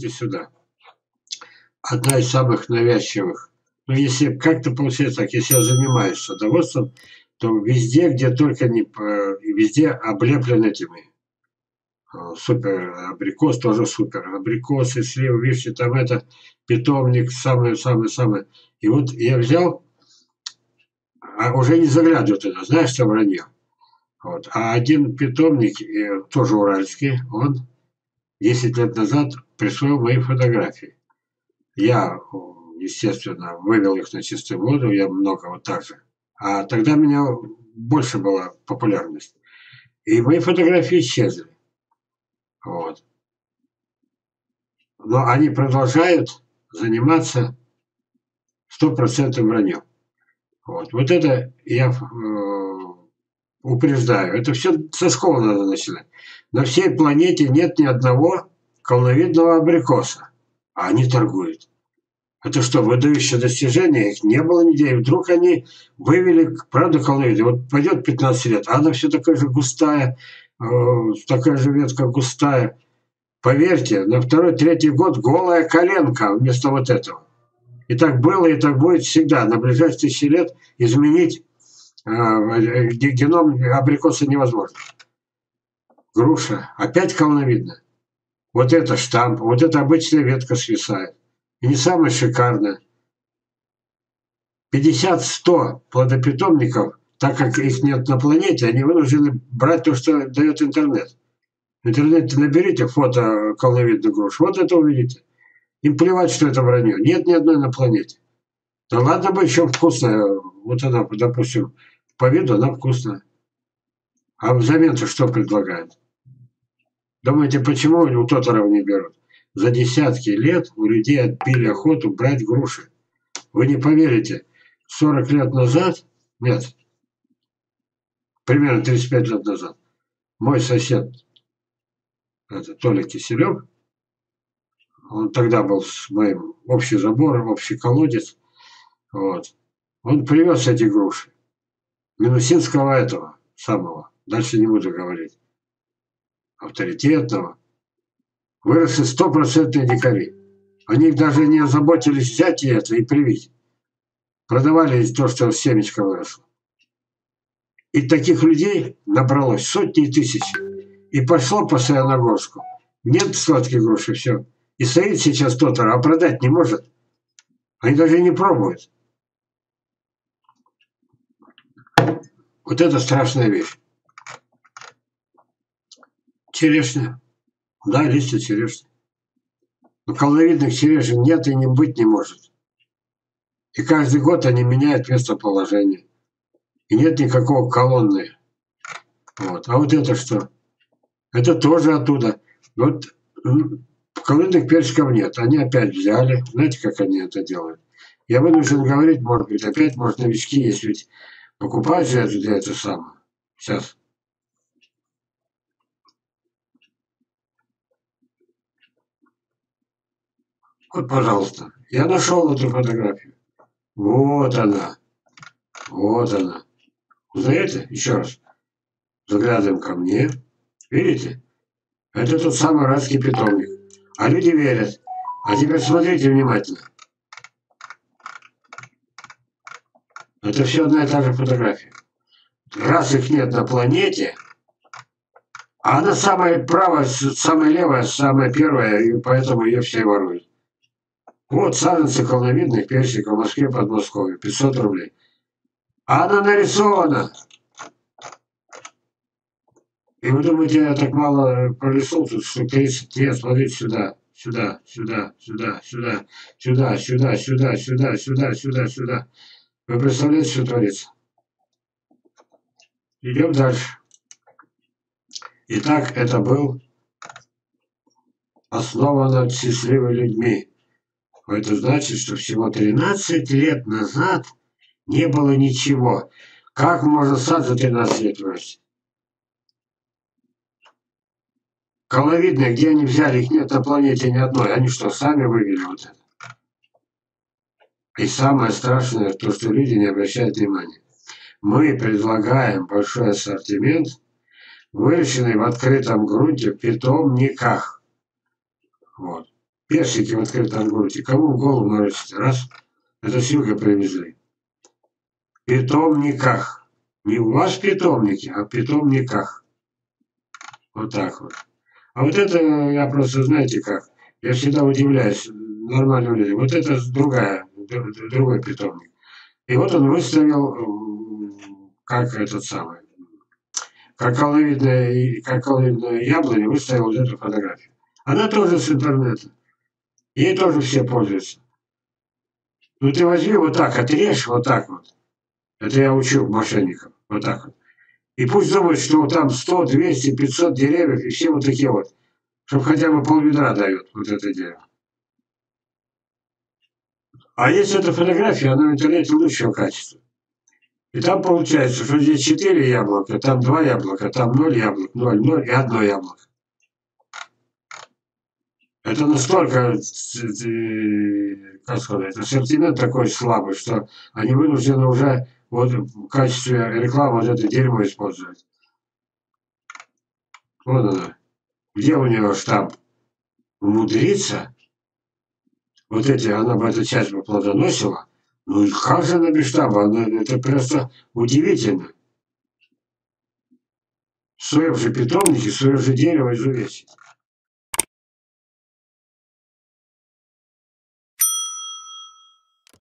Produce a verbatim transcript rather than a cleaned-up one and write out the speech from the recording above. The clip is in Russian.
смотрите сюда. Одна из самых навязчивых. Ну, если как-то получается так, если я занимаюсь садоводством, то везде, где только не... Везде облеплен этими. Супер абрикос, тоже супер. Абрикосы, сливы, вишни, там это, питомник, самое-самое-самое. И вот я взял, а уже не заглядываю туда, знаешь, что вранье. Вот. А один питомник, тоже уральский, он десять лет назад присвоил мои фотографии. Я, естественно, вывел их на чистую воду, я много вот так же. А тогда у меня больше была популярность. И мои фотографии исчезли. Вот. Но они продолжают заниматься стопроцентным враньем. Вот. Вот это я э, упреждаю. Это все со школы надо начинать. На всей планете нет ни одного колоновидного абрикоса. А они торгуют. Это что, выдающее достижение? Их не было нигде. И вдруг они вывели, правда, колоновидный. Вот пойдет пятнадцать лет, а она все такая же густая, э, такая же ветка густая. Поверьте, на второй, третий год голая коленка вместо вот этого. И так было, и так будет всегда. На ближайшие тысячи лет изменить э, геном абрикоса невозможно. Груша. Опять колоновидная. Вот это штамп, вот эта обычная ветка свисает. И не самая шикарная. пятьдесят-сто плодопитомников, так как их нет на планете, они вынуждены брать то, что дает интернет. В интернете наберите фото колоновидных груш, вот это увидите. Им плевать, что это вранье. Нет ни одной на планете. Да ладно бы еще вкусная. Вот она, допустим, по виду она вкусная. А взамен-то что предлагают? Думаете, почему у тоторов не берут? За десятки лет у людей отбили охоту брать груши. Вы не поверите, сорок лет назад, нет, примерно тридцать пять лет назад, мой сосед, это Толя Киселев, он тогда был с моим общий забор, общий колодец, вот, он привез эти груши. Минусинского этого самого, дальше не буду говорить, авторитетного. Выросли стопроцентные дикари. Они даже не озаботились взять это и привить. Продавали то, что семечко выросло. И таких людей набралось сотни и тысячи. И пошло по Саяногорску. Нет сладких груш, и все. И стоит сейчас тотор, а продать не может. Они даже не пробуют. Вот это страшная вещь. Черешня. Да, листья черешни. Но колоновидных черешен нет и не быть не может. И каждый год они меняют местоположение. И нет никакого колонны. Вот. А вот это что? Это тоже оттуда. Вот колоновидных персиков нет. Они опять взяли. Знаете, как они это делают? Я вынужден говорить, может быть, опять, может, новички есть, ведь покупают же для этого самого. Сейчас. Вот, пожалуйста. Я нашел эту фотографию. Вот она. Вот она. Узнаете? Еще раз. Заглядываем ко мне. Видите? Это тот самый уральский питомник. А люди верят. А теперь смотрите внимательно. Это все одна и та же фотография. Раз их нет на планете, а она самая правая, самая левая, самая первая, и поэтому ее все воруют. Вот саженцы колоновидных персиков в Москве, Подмосковье, пятьсот рублей. А она нарисована. И вы думаете, я так мало пролистал, тут что тридцать лет, смотрите сюда, сюда, сюда, сюда, сюда, сюда, сюда, сюда, сюда, сюда, сюда, сюда. Вы представляете, что творится? Идем дальше. Итак, это был основан над счастливыми людьми. Это значит, что всего тринадцать лет назад не было ничего. Как можно сад за тринадцать лет вырасти? Колоновидные, где они взяли, их нет на планете ни одной. Они что, сами вывели вот это? И самое страшное, то, что люди не обращают внимания. Мы предлагаем большой ассортимент, выращенный в открытом грунте в питомниках. Вот. персики в открытом грунте. Кому в голову морочить? Раз. Это с юга привезли. В питомниках. Не у вас в питомнике, а в питомниках. Вот так вот. А вот это, я просто, знаете как, я всегда удивляюсь нормальным людям. Вот это другая, другой питомник. И вот он выставил, как этот самый, как колоидная, как колоидная яблоня выставил вот эту фотографию. Она тоже с интернета. Ей тоже все пользуются. Ну ты возьми вот так, отрежь вот так вот. Это я учу мошенников. Вот так вот. И пусть думают, что там сто, двести, пятьсот деревьев, и все вот такие вот. Чтобы хотя бы полведра дают вот это дерево. А если эта фотография, она в интернете лучшего качества. И там получается, что здесь четыре яблока, там два яблока, там ноль яблок, ноль, ноль и одно яблоко. Это настолько, как сказать, ассортимент такой слабый, что они вынуждены уже вот в качестве рекламы вот это дерьмо использовать. Вот она. Где у него штамп? Умудриться? Вот эти, она бы эту часть бы плодоносила. Ну и как же она без штампа? Она, это просто удивительно. В своем же питомнике, в своем же дерево изувечить.